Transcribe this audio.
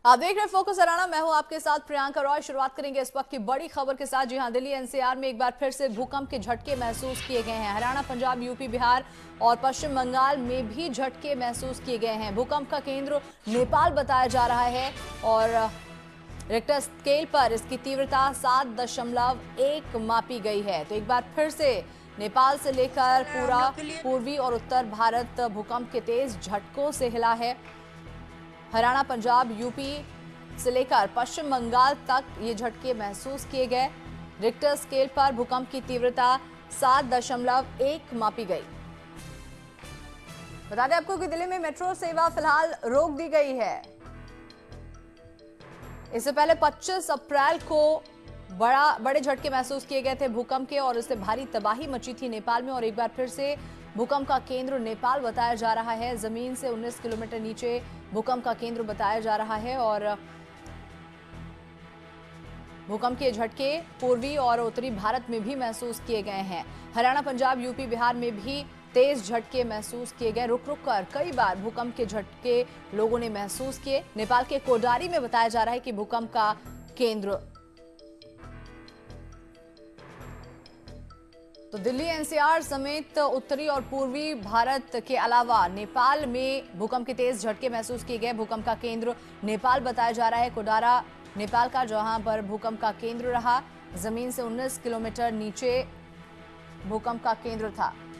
आप देख रहे हैं फोकस हरियाणा। मैं हूं आपके साथ प्रियंका रॉय। शुरुआत करेंगे इस वक्त की बड़ी खबर के साथ। जी हां, दिल्ली एनसीआर में एक बार फिर से भूकंप के झटके महसूस किए गए हैं। हरियाणा, पंजाब, यूपी, बिहार और पश्चिम बंगाल में भी झटके महसूस किए गए हैं। भूकंप का केंद्र नेपाल बताया जा रहा है और रिक्टर स्केल पर इसकी तीव्रता 7.1 मापी गई है। तो एक बार फिर से नेपाल से लेकर पूरा पूर्वी और उत्तर भारत भूकंप के तेज झटकों से हिला है। हरियाणा, पंजाब, यूपी से लेकर पश्चिम बंगाल तक ये झटके महसूस किए गए। रिक्टर स्केल पर भूकंप की तीव्रता 7.1 मापी गई। बता दें आपको कि दिल्ली में मेट्रो सेवा फिलहाल रोक दी गई है। इससे पहले 25 अप्रैल को बड़े झटके महसूस किए गए थे भूकंप के और इससे भारी तबाही मची थी नेपाल में। और एक बार फिर से भूकंप का केंद्र नेपाल बताया जा रहा है। जमीन से 19 किलोमीटर नीचे भूकंप का केंद्र बताया जा रहा है और भूकंप के झटके पूर्वी और उत्तरी भारत में भी महसूस किए गए हैं। हरियाणा, पंजाब, यूपी, बिहार में भी तेज झटके महसूस किए गए। रुक रुक कर कई बार भूकंप के झटके लोगों ने महसूस किए। नेपाल के कोडारी में बताया जा रहा है कि भूकंप का केंद्र। तो दिल्ली एनसीआर समेत उत्तरी और पूर्वी भारत के अलावा नेपाल में भूकंप के तेज झटके महसूस किए गए। भूकंप का केंद्र नेपाल बताया जा रहा है। कोडारा नेपाल का, जहां पर भूकंप का केंद्र रहा। जमीन से 19 किलोमीटर नीचे भूकंप का केंद्र था।